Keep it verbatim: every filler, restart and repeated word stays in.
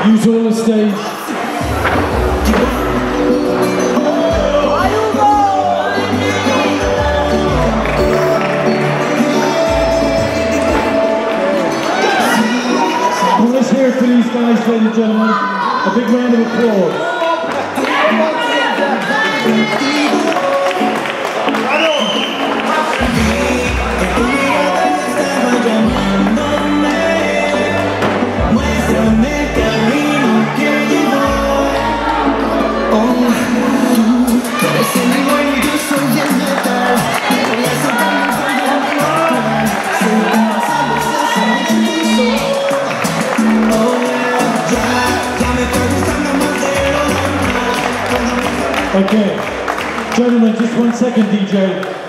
Use all the stage. Well, let's hear it for these guys, ladies and gentlemen. A big round of applause. Okay, gentlemen, just one second, D J.